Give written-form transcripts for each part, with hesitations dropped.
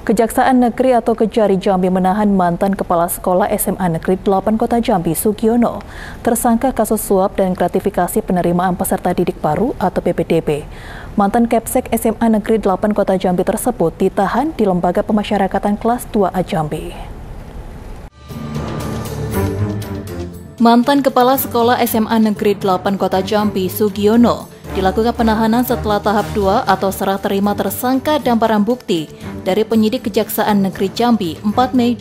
Kejaksaan Negeri atau Kejari Jambi menahan mantan Kepala Sekolah SMA Negeri 8 Kota Jambi, Sugiono, tersangka kasus suap dan gratifikasi penerimaan peserta didik baru atau PPDB. Mantan Kepsek SMA Negeri 8 Kota Jambi tersebut ditahan di Lembaga Pemasyarakatan Kelas 2A Jambi. Mantan Kepala Sekolah SMA Negeri 8 Kota Jambi, Sugiono, dilakukan penahanan setelah tahap 2 atau serah terima tersangka dan barang bukti dari penyidik Kejaksaan Negeri Jambi 4 Mei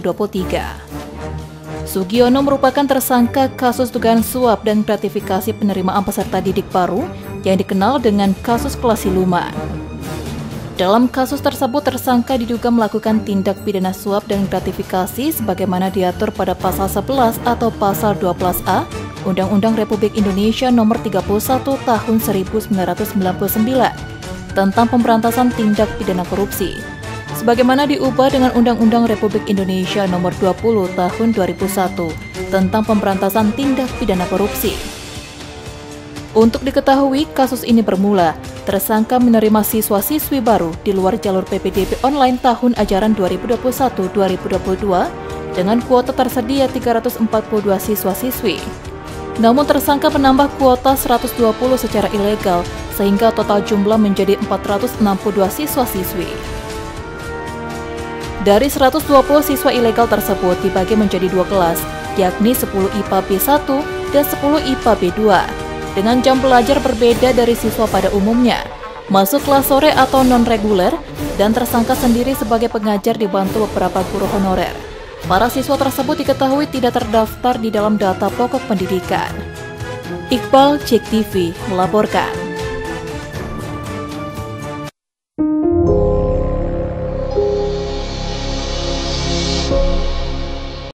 2023. Sugiono merupakan tersangka kasus dugaan suap dan gratifikasi penerimaan peserta didik baru yang dikenal dengan kasus kelas siluman. Dalam kasus tersebut, tersangka diduga melakukan tindak pidana suap dan gratifikasi sebagaimana diatur pada Pasal 11 atau Pasal 12A Undang-Undang Republik Indonesia Nomor 31 Tahun 1999 tentang pemberantasan tindak pidana korupsi, sebagaimana diubah dengan Undang-Undang Republik Indonesia Nomor 20 Tahun 2001 tentang pemberantasan tindak pidana korupsi. Untuk diketahui, kasus ini bermula tersangka menerima siswa-siswi baru di luar jalur PPDB online tahun ajaran 2021-2022 dengan kuota tersedia 342 siswa-siswi. Namun tersangka menambah kuota 120 secara ilegal sehingga total jumlah menjadi 462 siswa-siswi. Dari 120 siswa ilegal tersebut dibagi menjadi 2 kelas, yakni 10 IPA B1 dan 10 IPA B2. Dengan jam belajar berbeda dari siswa pada umumnya, masuk kelas sore atau non-reguler, dan tersangka sendiri sebagai pengajar dibantu beberapa guru honorer. Para siswa tersebut diketahui tidak terdaftar di dalam data pokok pendidikan. Iqbal, Cek TV, melaporkan.